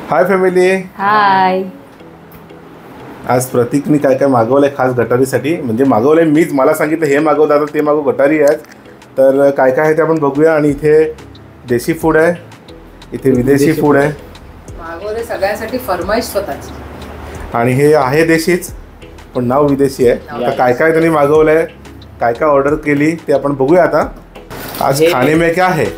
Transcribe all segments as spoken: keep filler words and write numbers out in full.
Hi family. हाय. आज प्रतीकनी काय काय मागवलंय खास गटारीसाठी. म्हणजे मागवलंय मीच, मला सांगितलं हे मागव दादा ते मागव, गटारी आहेत. तर काय काय आहे ते आपण बघूया. आणि इथे देशी फूड आहे, इथे विदेशी फूड आहे. मागवले सगळ्यांसाठी फरमाईश स्वतःची. आणि हे आहे देशीच पण नाव विदेशी आहे. आता काय काय त्यांनी मागवलंय, काय काय ऑर्डर केली ते आपण बघूया. आता आज खाने में क्या है?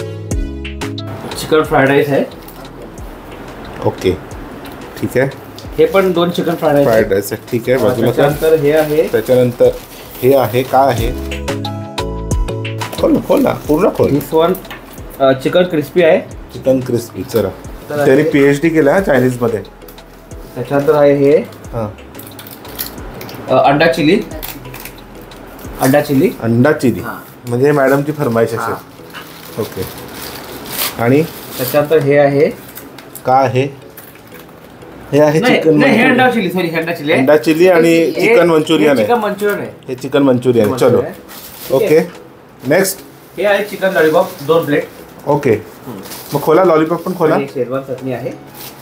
चिकन फ्राईड राईस आहे. ओके ठीक आहे. हे पण दोन chicken fried rice fried rice आहे. ठीक आहे. बाजूला त्याच्यानंतर हे आहे. त्याच्यानंतर हे आहे. काय आहे? खोल ना खोल ना पूर्ण खोल. दिस वन चिकन क्रिस्पी आहे. Chicken crispy. चला त्यांनी पी एच डी केलं आहे चायनीजमध्ये. त्याच्यानंतर आहे हे हां अंडा चिली. अंडा चिली अंडा चिली म्हणजे मॅडमची फरमाईश असेल. ओके. आणि त्याच्यानंतर हे आहे. काय आहे? हे आहे चिकन. हे अंडा चिली. सॉरी अंडा चिली. अंडा चिली आणि चिकन मंचुरियन आहे. चिकन मंचुरियन आहे. हे चिकन मंचुरियन आहे. चलो ओके. नेक्स्ट हे आहे चिकन लॉलीपॉप दोन प्लेट. ओके मग खोला. लॉलीपॉप पण खोला. शेजवान चटणी आहे.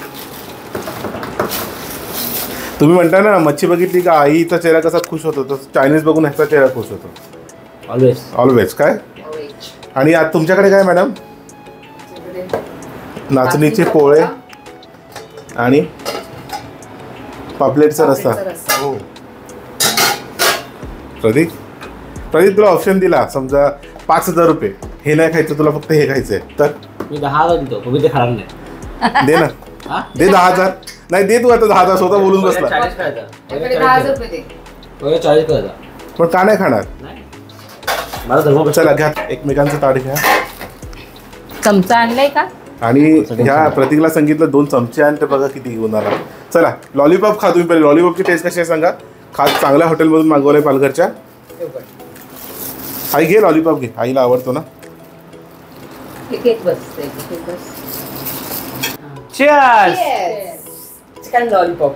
तुम्ही म्हणता ना मच्छी बघितली का आईचा चेहरा कसा खुश होतो, तर चायनीज बघून ह्याचा चेहरा खुश होतो ऑलवेज. ऑलवेज. काय आणि आज तुमच्याकडे काय मॅडम? नाचणीचे पोळे आणि पापलेटचा रस्सा. हो प्रदीप प्रदीप तुला ऑप्शन दिला समजा पाच हजार रुपये, हे नाही खायचं तुला, फक्त हे खायचंय, तर मी दहा हजार देतो. तुम्ही ते खाणार नाही. दे ना. दे दहा हजार. नाही दे तू आता दहा हजार. स्वतः बोलून बसला. चाळीस करायचा. चाळीस करायचा. पण का नाही खाणार? मला धर्म. चला घ्या एकमेकांचं ताट घ्या. चमचा आणलाय का? आणि ह्या प्रतीकला सांगितलं दोन चमचे आणि ते बघा किती घेऊन आला. चला लॉलीपॉप खा तुम्ही पहिले. लॉलीपॉपची टेस्ट कशी आहे सांगा. खास चांगल्या हॉटेलमधून मागवलंय पालघरच्या. आई घे लॉलीपॉप घे, आईला आवडतो ना. Chicken lollipop.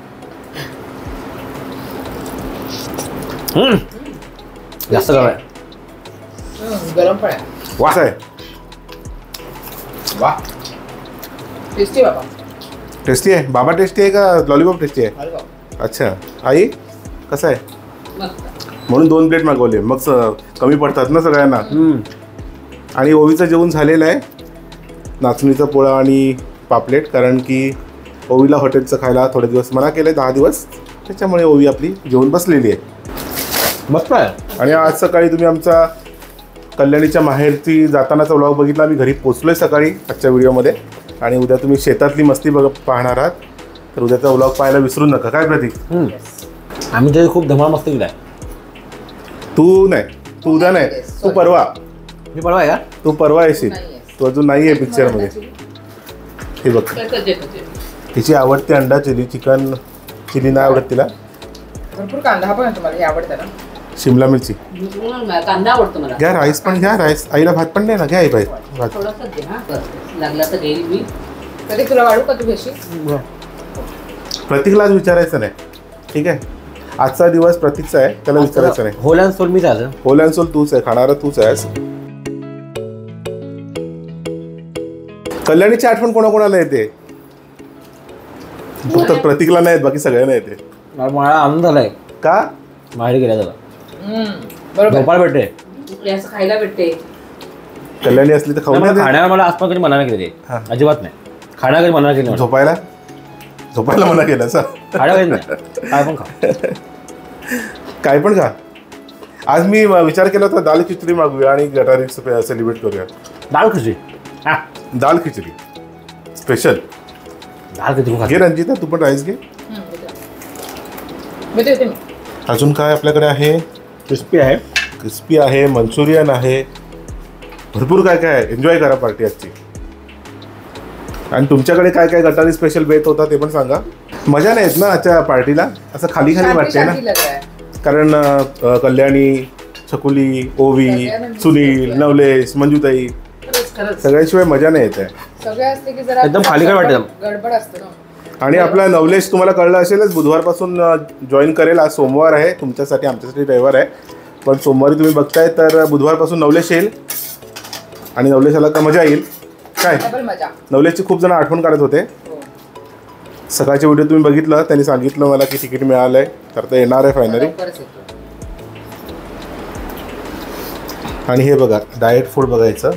जास्त गरम आहे. गरम पण आहे. वास आहे. वा टेस्टी बाबा. टेस्टी आहे बाबा. टेस्टी आहे का लॉलीपॉप टेस्टी आहे? अच्छा आई कसं आहे? म्हणून दोन प्लेट मागवले. मग कमी पडतात ना सगळ्यांना. आणि ओवीचं जेवण झालेलं आहे. नाचणीचा पोळा आणि पापलेट. कारण की ओवीला हॉटेलचं खायला थोडे दिवस मना केलं आहे, दहा दिवस. त्याच्यामुळे ओवी आपली जेवण बसलेली आहे. मस्त आहे. आणि आज सकाळी तुम्ही आमचा कल्याणीच्या माहेरची जातानाचा व्लॉग बघितला. आम्ही घरी पोचलो आहे सकाळी आजच्या व्हिडिओमध्ये. आणि उद्या तुम्ही शेतातली मस्ती बघ पाहणार आहात. तर उद्याचा व्लॉग पाहायला विसरू नका. काय प्रतीक? आम्ही तरी खूप धमाल मस्ती केला आहे. तू नाही, तू उद्या नाही, तू परवा. मी परवा आहे का? तू परवा येशील. तू अजून नाही आहे पिक्चरमध्ये. हे बघ तिची आवडते अंडा चिली. चिकन चिली नाही आवडत तिला. भरपूर कांदा पण तुम्हाला हे आवडतं ना. शिमला मिरची कांदा आवडतो मला. घ्या. राईस पण घ्या. राईस आईला भात पण नाही ना. घ्या आई भाई भात. थोडासा दे हा, लागला तर घेईल मी. कधी तुला वाढू का तू घेशील? प्रतीकला आज विचारायचं नाही. ठीक आहे. आजचा दिवस प्रतीकचा आहे, त्याला विचारायचं नाही. होल अँड सोल मीच आहे. होल अँड सोल तूच आहे, खाणारा तूच आहेस. कल्याणीची आठवण कोणाकोणाला येते? फक्त प्रतीकला नाही, बाकी सगळ्यांना येते. मला आनंद झालाय. का? माहेरी गेल्या जरा बरोबर. झोपायला भेटते. असं खायला भेटते. कल्याणी असली तर खाऊ नाही. खाण्याला मला आसपास कधी मना नाही केली. अजिबात नाही. खाण्या कधी मना केली. झोपायला झोपायला मना केलं असं. खाण्या कधी नाही. काय पण खा. काय पण खा. आज मी विचार केला होता दाल खिचडी मागूया आणि गटारी सेलिब्रेट करूया. दाल खिचडी. दाल खिचडी स्पेशल. दाल खिचडी घे रंजिता, तू पण राईस घे. अजून काय आपल्याकडे आहे? क्रिस्पी आहे. क्रिस्पी आहे, मंचुरियन आहे, भरपूर काय काय आहे. एन्जॉय करा पार्टी आजची. आणि तुमच्याकडे काय काय गटारी स्पेशल बेत होता ते पण सांगा. मजा नाही येत ना आजच्या पार्टीला. असं खाली खाली वाटते ना. कारण कल्याणी, छकुली, ओवी, सुनील, नवलेश, मंजुताई सगळ्याशिवाय मजा नाही येत आहे. एकदम खाली काय वाटतं. गडबड असते ना. आणि आपला नवलेश तुम्हाला कळलं असेलच बुधवारपासून जॉईन करेल. आज सोमवार आहे तुमच्यासाठी, आमच्यासाठी रविवार आहे. पण सोमवारी तुम्ही बघताय तर बुधवारपासून नवलेश येईल. आणि नवलेश आला का मजा येईल. काय डबल मजा. नवलेशची खूप जण आठवण काढत होते सकाळच्या व्हिडिओ तुम्ही बघितलं, त्यांनी सांगितलं मला की तिकीट मिळालंय, तर ते येणार आहे फायनली. लवकरच येतो. आणि हे बघा डाएट फूड बघायचं.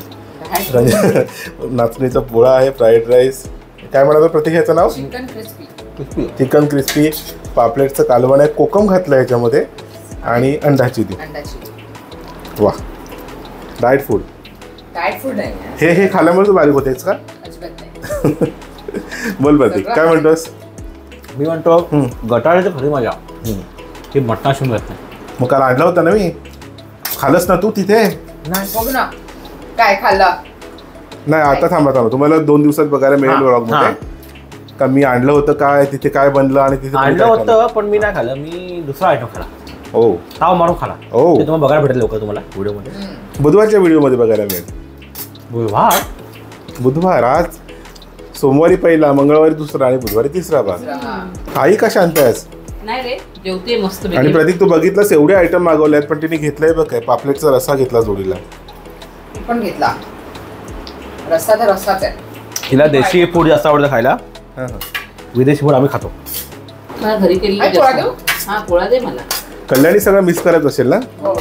नाचणीचा पोळा आहे, फ्राईड राईस, काय म्हणाल प्रतीक ह्याचं नाव? Chicken crispy. चिकन क्रिस्पी, पापलेटचं कालवण आहे, कोकम घातलं याच्यामध्ये आणि अंडाची ती. अंड्याची. वा, डाएट फूड. डाएट फूड नाही हे हे खाल्यामुळे तू बारीक होतेच का? अजिबात नाही. बोल प्रतीक, काय म्हणतोस? मी म्हणतो गटाळ्याचं खरी मजा ती मटणाशी मिळत नाही. मग काल आणला होता ना मी, खालच ना तू तिथे? बघ ना काय खाल्लं. नाही आता थांबा थांबा, तुम्हाला दोन दिवसात बघायला मिळेल हा, ब्लॉग मध्ये का मी आणलं होतं काय, तिथे काय बनलं आणि तिथे तुम्ही आणलं काय खाल्लं. होतं पण मी नाही खाल्लं, मी दुसरा आयटम खाला. हो, ताव मारून खाला. ओ. ते तुम्हाला बघायला भेटेल लवकर तुम्हाला व्हिडिओमध्ये. बुधवारच्या व्हिडिओमध्ये बघायला मिळेल. बुधवार बुधवार, आज सोमवारी पहिला, मंगळवारी दुसरा आणि बुधवारी तिसरा भाग. हा. आई का शांत आहेस? नाही रे, जेवते मस्त आणि पैकी. प्रतीक तू बघितलंस एवढे आयटम मागवले आहेत, पण तिने घेतलंय बघ काय, पापलेटचा रस्सा घेतला जोडीला. मी पण घेतला. रस्सा तर रस्साच आहे. हिला देशी फूड जास्त आवडतं खायला, हा हा. विदेशी फूड आम्ही खातो. मला घरी केली. आई, पोळा देऊ? हा पोळा दे मला. कल्याणी सगळं मिस करत असेल ना? हो.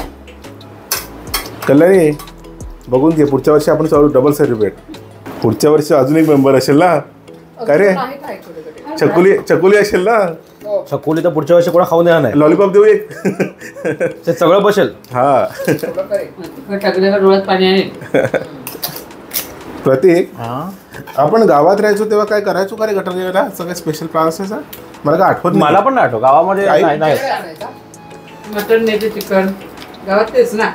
कल्याणी बघून घे, पुढच्या वर्षी आपण सर्व डबल सेलिब्रेट. पुढच्या वर्षी अजून एक मेंबर असेल ना? काय रे, अजून आहे काय छोटे छोटे? चकुली चकुली असेल ना? हो. चकोली तर पुढच्या वर्षी कोणा खाऊन देणार नाही, लॉलीपॉप देऊ एक? ते सगळं बसेल. हा. सगळं करेल. तिखट टाकल्यावर डोळ्यात पाणी आहे. प्रतीक, आपण गावात राहायचो तेव्हा काय करायचो का रे गटर जेवायला? सगळं स्पेशल प्लॅन असायचा? मला काय आठवत नाही. मला पण नाही आठवत गावामध्ये. आई- नाही नाही सगळं आणायचा. मटण नाही ते चिकन गावात तेच ना.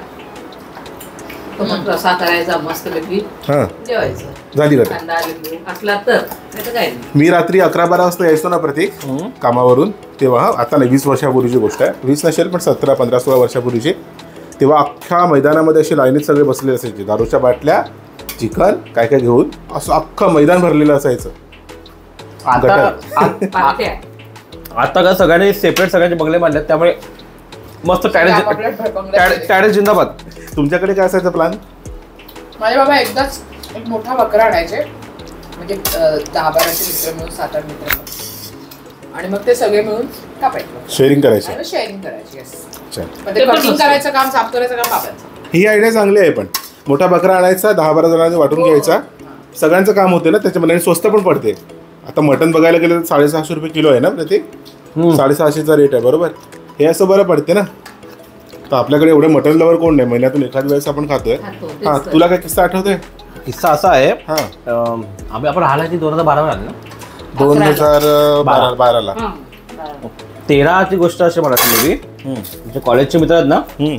तो मग रसा करायचा मस्त पैकी, हा, जेवायचं. झाली गटर. कांदा लिंबू असला तर, नाही तर काय नाही. मी रात्री अकरा बारा वाजता यायचो ना प्रतीक कामावरून तेव्हा. हा, आता नाही, वीस वर्षापूर्वीची गोष्ट आहे, वीस नसेल पण सतरा पंधरा सोळा वर्षापूर्वीची. तेव्हा अख्ख्या मैदानामध्ये अशी लाईनीत सगळे बसलेले असायचे, दारूच्या बाटल्या, चिकन काय काय घेऊन असं अख्खं मैदान भरलेलं असायचं. आता पार्ट्या. आता का सगळ्यांनी सेपरेट सगळ्यांचे बंगले बांधले, त्यामुळे मस्त आपापल्या बंगल्यात टॅरेस टॅरेस जिंदाबाद. तुमच्याकडे काय असायचं प्लॅन? माझे बाबा एकदाच एक मोठा बकरा आणायचे, म्हणजे अं, दहा बाराचे मित्र मिळून, सात आठ मित्र मिळून, आणि मग ते सगळे मिळून कापायचं, शेअरिंग करायचं. शेअरिंग करायची. yes. अच्छा, मग ते कटिंग करायचं काम, साफ करायचं काम बाबांचं. ही आयडिया चांगली आहे. पण मोठा बकरा आणायचा, दहा बारा जणांनी वाटून घ्यायचा, सगळ्यांचं काम होते ना त्याच्यामध्ये, आणि स्वस्त पण पडते. आता मटण बघायला गेलं तर साडेसहाशे रुपये किलो आहे ना प्रतीक? साडेसहाशेचा रेट आहे बरोबर. हे असं बरं पडते ना. तर आपल्याकडे एवढे मटण लवर कोण नाही, महिन्यातून एखाद वेळेस आपण खातोय. खातो, तेच हा, तर. तुला काय किस्सा आठवतोय? किस्सा असा आहे, हा, अं, आम्ही आपण राहिला ती दोन हजार बारावर आले ना, दोन हजार बारा बाराला. हा, बरं. तेराची गोष्ट अशी मला मी म्हणजे कॉलेजचे मित्र आहेत ना,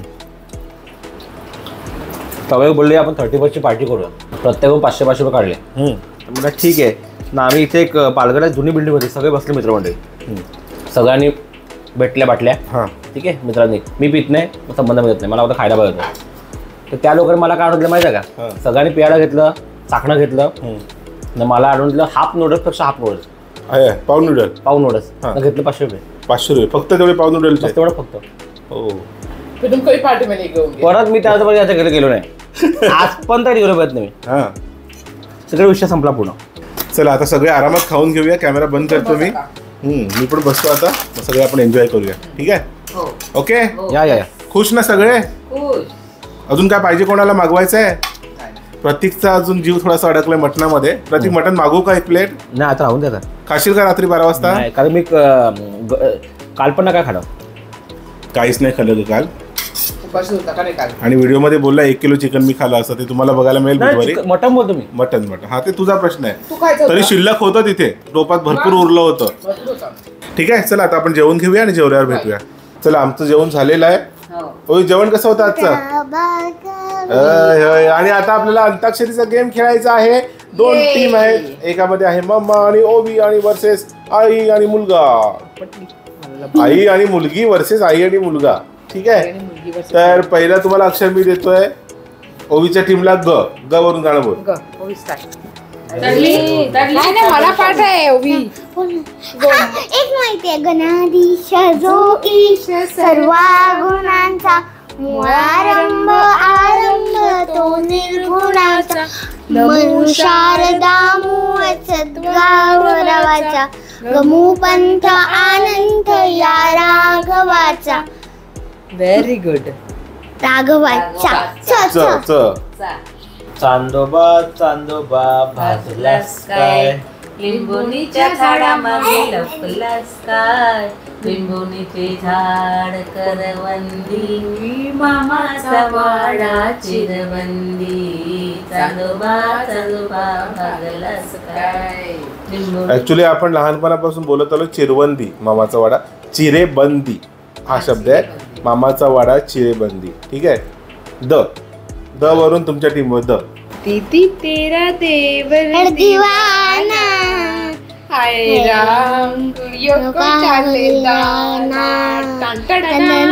सगळे बोलले आपण थर्टी फर्स्टची पार्टी करूया, प्रत्येक पाचशे पाचशे रुपये काढले. म्हटलं ठीक आहे ना. आम्ही इथे एक पालघरात जुनी बिल्डिंग होती, सगळे बसले मित्रमंडळी, सगळ्यांनी भेटल्या बाटल्या. हा, ठीक आहे, मित्रांनी मी पित नाही, मग संबंध मिळत नाही, मला आता खायला बघत नाही. तर त्या लोकांनी मला काय आणून माहिती आहे हा. का, सगळ्यांनी पियाला घेतलं, चाकणं घेतलं, आणि मला आणून दिलं हाफ नूडल्सपेक्षा हाफ नूडल्स, आहे पाव नूडल पाव नूडल्स हा. घेतलं पाचशे रुपये, पाचशे रुपये फक्त तेवढे पाव नूडलचे. बस तेवढं फक्त. हो, फिरून काही पार्टी मध्ये घेऊन गेले. परत मी त्याच्यापर्यंत याच्या घरी गेलो नाही, आज पण तरी गेलो पाहिजे नाही. हा. सगळा विषय संपला पूर्ण. चला आता सगळे आरामात खाऊन घेऊया, कॅमेरा बंद करतो मी. हम्म, मी पण बसतो आता, मग सगळे आपण एन्जॉय करूया. ठीक आहे, हो. ओके. हो. या या या. खुश ना सगळे? खुश. अजून काय पाहिजे कोणाला मागवायचं आहे? प्रतीकचा अजून जीव थोडासा अडकलाय मटणामध्ये. प्रतीक मटण मागवू का एक प्लेट? नाही आता राहून द्या आता. खाशील का रात्री बारा वाजता? नाही, कारण मी अं, ग- काल पण ना काय खालं, काहीच नाही खाल्लं ग काल, उपाशी होता का नाही काल? आणि व्हिडिओमध्ये बोलला एक किलो चिकन मी खाल्लं असं. ते तुम्हाला बघायला मिळेल नाही, बुधवारी. चिकन- मटण बोलतो मी. मटन मटन हा, ते तुझा प्रश्न आहे. तू खायचं तरी होतं? शिल्लक होतं तिथे, टोपात भरपूर उरलं होतं. भरपूर होतं. ठीक आहे, चला आता आपण जेवण घेऊया आणि जेवल्यावर भेटूया. चला, आमचं जेवण झालेलं आहे. हो. होय, जेवण कसं होतं आजचं? अय, होय. आणि आता आपल्याला अंताक्षरीचा गेम खेळायचा आहे. दोन Yay. टीम आहेत, एकामध्ये आहे मम्मा आणि ओवी आणि वर्सेस आई आणि मुलगा. आई आणि मुलगी वर्सेस आई आणि मुलगा. ठीक आहे, आणि मुलगी बस- तर पहिला तुम्हाला अक्षर मी देतोय. ओवीच्या टीमला ग ग वरून गाणं बोल. ग, ओवी start. तडली, तडली. नाही नाही, मला पाठ आहे ओवी. एक माहितीये, गणाधीश जो ईश सर्वा गुणांचा, मूळारंभ आरंभ तो निर्गुणाचा, नमो शारदा मूळ सद्भाव रवाचा, गमू पंथ आनंद या राघवाचा. Very good. राघवाचा च च च च चांदोबा चांदोबा भाजलास काय, लिंबोणीच्या झाडामागे लपलास काय, लिंबोणीचे झाड करवंदी, मामाचा वाडा चिरबंदी, चांदोबा चांदोबा भागलास काय. लिंबोणी ऍक्च्युली आपण लहानपणापासून बोलत आलो चिरवंदी, मामाचा वाडा चिरेबंदी हा शब्द आहे. मामाचा वाडा चिरेबंदी. ठीक आहे. द द वरून तुमच्या टीमवर द. दीदी तेरा देवर दीवाना हाय राम यो को चाले दाना टन टन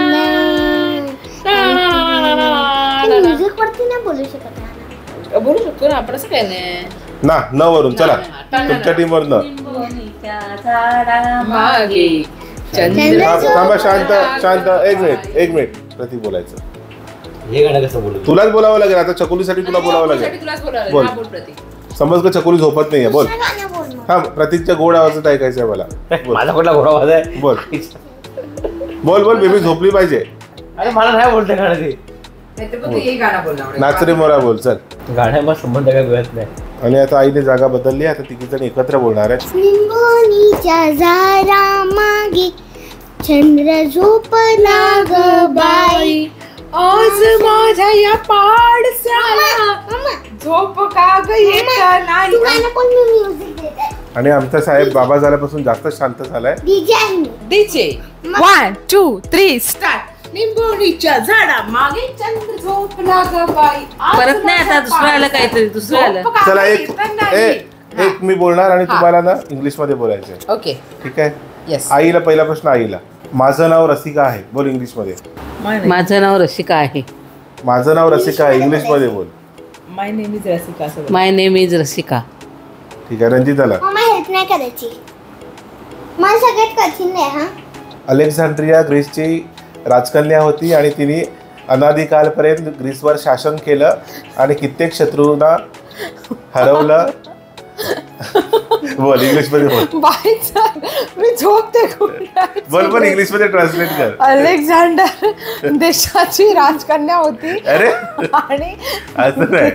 म्युझिक वरती नाही बोलू शकत ना. बोलू शकतो ना आपण. असं काय नाही. ना न वरून चला तुमच्या टीमवर न. लिंबोणीच्या झाडामागे मागे चंद्र थांब- थांबा शांत शांत एक मिनिट एक मिनिट प्रतीक बोलायचं. हे गाणं कसं बोलू? तुलाच बोलावं लागेल आता. चकुलीसाठी तुला बोलावं लागेल. तुलाच बोलावं बोल. लागेल. हा, बोल प्रतीक. समज का चकुली झोपत नाहीये. बोल. गाणं बोल मग. हा प्रतीकच्या गोड आवाजात ऐकायचं आहे मला. बोल माझा कुठला घोडा आवाज आहे? बोल बोल बोल बेबी झोपली पाहिजे. अरे मला नाही बोलते गाणं ते. नाहीतर मग तू हे गाणं बोलणार. नाच रे मोरा बोल चल. गाण्यामध्ये संबंध काय कळत नाही. आणि आता आईने जागा बदलली. आता तिघी जण एकत्र बोलणार आहेत. लिंबोणीच्या झारा मागे चंद्र झोपला ग बाई. आज माझ्या या पाडसाला झोप का ग येत नाही. तू गाणं बोल, मी म्युझिक देते. आणि आमचा साहेब बाबा झाल्यापासून जास्त शांत झालाय. डीजे आहे मी. DJ one two three start. लिंबोणीच्या झाडा मागे चंद्र झोपला ग बाई. आज परत नाही आता दुसरं आलं काहीतरी दुसरं आलं. झोप का चला ग एक येत नाही. ए- एक मी बोलणार आणि तुम्हाला ना इंग्लिश मध्ये बोलायचं आहे. ओके. ठीक आहे. येस. आईला पहिला प्रश्न आईला. माझं नाव रसिका आहे. बोल इंग्लिश मध्ये. माझं नाव रसिका आहे. माझं नाव रसिका आहे इंग्लिश मध्ये बोल. My name is Rasika. असं बोल. My name is Rasika. ठीक आहे. रंजिताला. मम्मा हेल्प नाही करायची. मला सगळ्यात कठीण आहे हा. अलेक्झांड्रिया ग्रीसची राजकन्या होती आणि तिने अनादिकालपर्यंत ग्रीसवर शासन केलं आणि कित्येक शत्रूंना हरवलं. बोल इंग्लिश मध्ये बोल. बाईचा मी झोपते बोल पण इंग्लिश मध्ये ट्रान्सलेट कर. अलेक्झांडर देशाची राजकन्या होती अरे आणि असं नाही.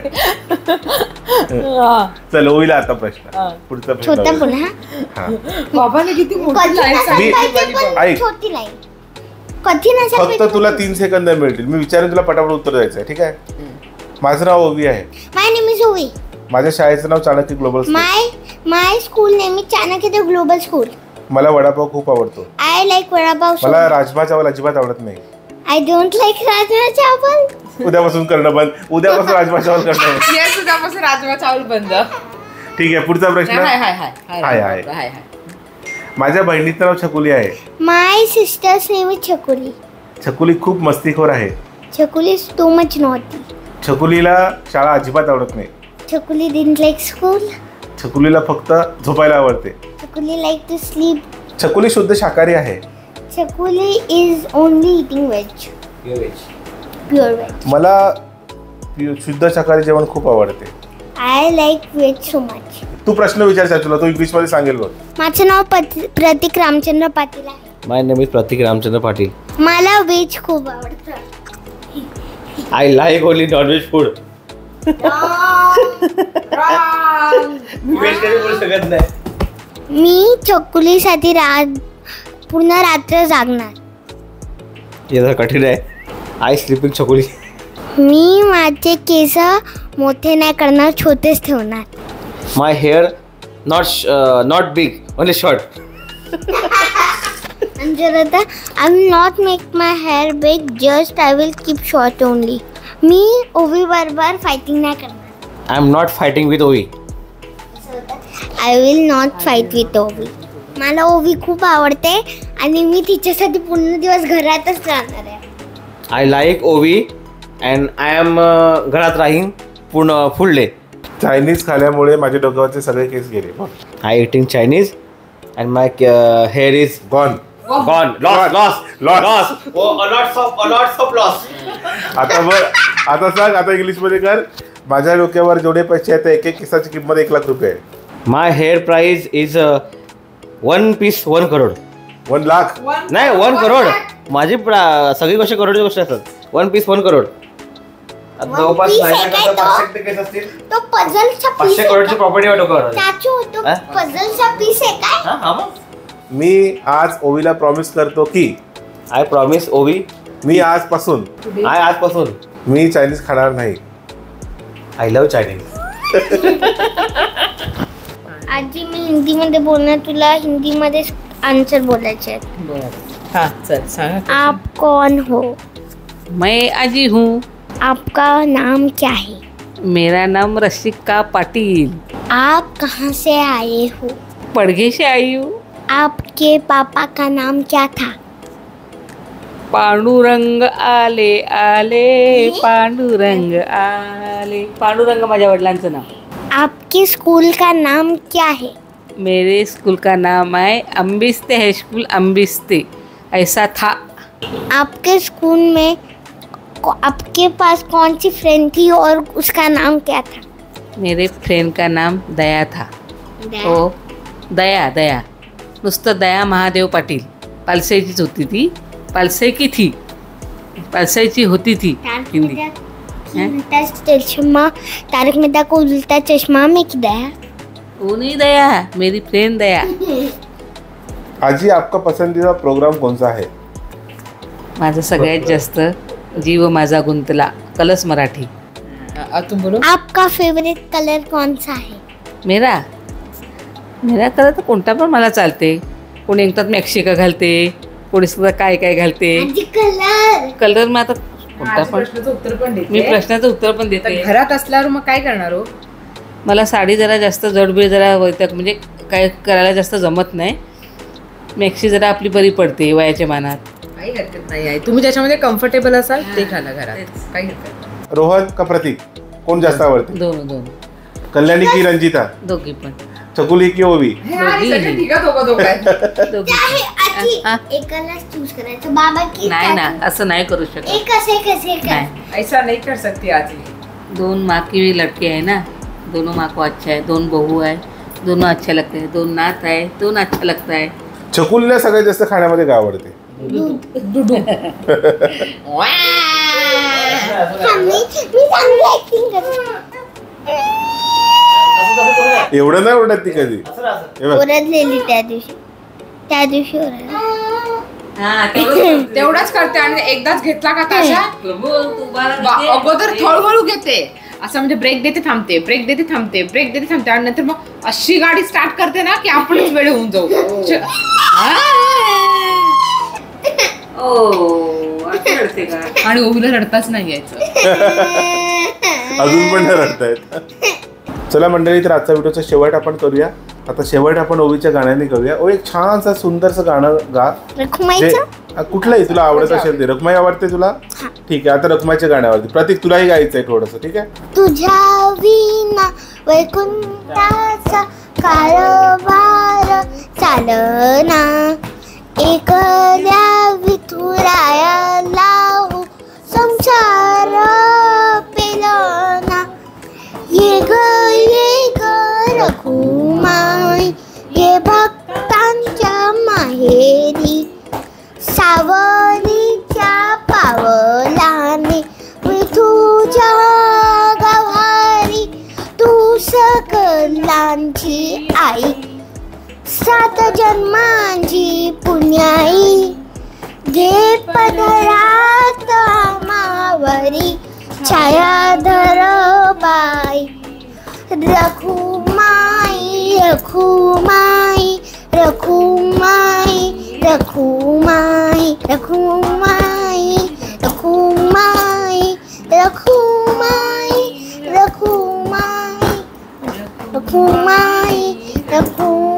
हा. चल होईल आता प्रश्न. हा. पुढचा छोटा प्रश्न. पुन्हा हा. बाबाने किती मोठी कठीण लाईन असायला सांगितली. पाहिजे पण ऐक. छोटी लाईन. कठीण असायला फक्त पाहिजे. तुला तीन सेकंद मिळतील. मी विचारेन तुला पटापट उत्तर द्यायचं आहे. ठीक आहे. माझं नाव ओवी आहे. My name is Ovi. माझ्या शाळेचं नाव Chanakya global school. My my school name is Chanakya global school. मला वडापाव खूप आवडतो. I like vada pav. मला राजमा चावल अजिबात आवडत नाही. आय डोंट लाईक राजमा चावल. उद्यापासून करणं बंद. उद्यापासून राजमा चावल करणं बंद. येस, उद्यापासून राजमा चावल बंद. ठीक आहे. पुढचा प्रश्न. हाय हाय हाय हाय हाय, हाय. हाय हाय. माझ्या बहिणीचं नाव छकुली आहे. My sister's name is Chhakuli. Chhakuli खूप मस्तीखोर आहे. Chhakuli is too much naughty. छकुलीला शाळा अजिबात आवडत नाही. Chhakuli didn't like school. छकुलीला फक्त झोपायला आवडते. Chhakuli like to sleep. Chhakuli शुद्ध शाकाहारी आहे. Chhakuli is only eating veg. Pure veg. मला प्यु- शुद्ध शाकाहारी जेवण खूप आवडते. I like veg so much. तू प्रश्न विचार तुला तो इंग्लिश मध्ये सांगेल बघ. माझं नाव पत- प्रतीक रामचंद्र पाटील आहे. My name is Pratik Ramchandra Patil. मला व्हेज खूप आवडतं. I like only non veg food. बोलू शकत नाही. मी छकुलीसाठी रात पूर्ण रात्र जागणार. हे जरा कठीण आहे. आय स्लीपिंग छकुली. मी माझे केस मोठे नाही करणार, छोटेच ठेवणार. My hair not not big only short. And Jonathan, I will not make my hair big, just I will keep short only. मी ओवी बरोबर फायटिंग नाही करणार. I am not fighting with Ovi. I will not fight with Ovi. मला ओवी खूप आवडते आणि मी तिच्यासाठी पूर्ण दिवस घरातच राहणार आहे. I like Ovi and I am घरात राहीन पूर्ण फुल डे. चायनीज खाल्यामुळे माझ्या डोक्यावरचे सगळे केस गेले. I eating Chinese and my hair is gone. Gone. Loss loss Loss. Loss. Lots of lots of loss. आता बघ आता सांग आता इंग्लिश मध्ये कर. माझ्या डोक्यावर जेवढे पैसे आहेत त्या एक एक केसाची किंमत एक लाख रुपये आहे. My hair price is one piece one crore. One lakh. नाही वन करोड. माझी प्रा- सगळी गोष्ट करोडची गोष्ट असतात. One piece one crore. आता जवळपास piece नाही आहे नाही काय करता तो? पाचशे टिकेट असतील. तो पझलचा पीस पाचशे करोडची प्रॉपर्टी आहे डोक्यावर. चाचू तो हा? पझलचा पीस आहे काय? हा हा मग. मी आज ओवीला प्रॉमिस करतो की आय प्रॉमिस ओवी. मी आजपासून आय आजपासून मी चायनीज खाणार नाही. I love Chinese. आजी मी हिंदीमध्ये बोलणार, तुला हिंदीमध्ये आन्सर बोलायचे आहेत. बरं हा चल सांग. आप कौन हो? मैं अजी हूँ. आपका नाम क्या है? मेरा नाम रसिका पाटिल. आप कहाँ से आए हो? पड़घे से आई हूँ. आपके पापा का नाम क्या था? पांडुरंग आले आले पांडुरंग आले. पांडुरंग माझ्या वडिलांचं नाव. आपके स्कूल का नाम क्या है? मेरे स्कूल का नाम है अम्बिस्ते है स्कूल. अम्बिस्ते ऐसा था. आपके स्कूल में को- आपके पास कौन सी फ्रेंड थी और उसका नाम क्या था? मेरे फ्रेंड का नाम दया था. ओ दया दया नुसतं दया महादेव पाटील. पालसाईचीच होती ती. पालसाई की थी. पालसाईची होती थी हिंदी. उल्टा चश्मा, तारक मेहता को उल्टा चश्मा में की दया. वो नहीं दया, मेरी फ्रेंड दया. आजी आपका पसंदीदा प्रोग्राम कौन सा है? माझं सगळ्यात जास्त जीव माझा गुंतला कलस मराठी. आ, तुम बोलो. आपका फेवरेट कलर कौन सा है? मेरा मेरा कलर तर कोणता पण मला चालते. कोणी एकतात मॅक्शिका घालते, कोणी सुद्धा काय काय घालते. कलर कलर मग आता कोणता माझ्या पण. प्रश्नाचं उत्तर पण मी देते. प्रश्नाचं उत्तर पण तर देते. घरात असल्यावर मग काय करणार हो? मला साडी जरा जास्त जडबीड जरा वैताग म्हणजे काय करायला जास्त जमत नाही. मॅक्सी जरा आपली बरी पडते वयाच्या मानात. काही हरकत नाही आहे. तुम्ही ज्याच्यामध्ये कम्फर्टेबल असाल ते घाला घरात. काही हरकत नाही. रोहन का प्रतीक कोण जास्त आवडते? दोन दोन कल्याणी की रंजिता? दोघी पण. चकुली की ओवी? हे आणि सगळे ठिकाण दोघं दोघं आहेत. दोघी आहे पण. आजी, हा? एकालाच चूज करायचं. बाबा की नाही ना काकी? असं नाही करू शकत. एक असे एक असे एक नाही. ऐसा नहीं कर सकती आजी. दोन माँ की भी लड़के है ना. दोनों माँ को अच्छा है. दोन बहू है, दोनों अच्छा लगते हैं. दोन नात है, दोन अच्छा लगता है. चकुलीला सगळ्यात जास्त खाण्यामध्ये काय आवडते? डुडू. हा, मी मी चांगली ऍक्टिंग करते. एवढं नाही आवडत ती कधी. हे बघ, ओरडलेली त्या दिवशी त्या दिवशी ओरडली. हा, तेवढंच. तेवढाच करते आणि एकदाच घेतला का ताशा बोल, तू बारा बा- घे. अगोदर हळूहळू घेते. असं म्हणजे ब्रेक देते थांबते, ब्रेक देते थांबते, ब्रेक देते थांबते आणि नंतर मग अशी गाडी स्टार्ट करते ना की आपणच वेळ होऊन जाऊ. च- ओ, असं रडते का? आणि ओवीला रडताच नाही यायचं. अजून पण नाही रडतायत. चला मंडळी, तर आजचा व्हिडिओचा शेवट आपण करूया. आता शेवट आपण ओवीच्या गाण्याने करूया. ओ एक छानसं सुंदरसं गाणं गा. जे रखुमाईचं कुठलंही तुला आवडत असेल ते. रखमाई आवडते तुला? ठीक आहे, आता रखमाईच्या गाण्यावरती. प्रतीक तुलाही गायचं आहे थोडंसं, ठीक आहे? तुझ्या विना वैकुंठाचा कारभार चालना, एकल्या विठुराया लावू संसार पेलना. ये ग ये ग रखुमाई, ये भक्तांच्या माहेरी, सावलीच्या पावलाने विठूच्या गवारी. तू सकलांची आई, सात जन्मांची पुण्याई. घे पदरात मावरी, छायाधर बाई. रखुमाई रखुमाई रखुमाई रखुमाई रखुमाई रखुमाई रखुमाई रखुमाई रखुमाई रखुमाई.